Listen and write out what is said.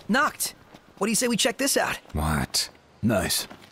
Knocked. What do you say we check this out? What? Nice.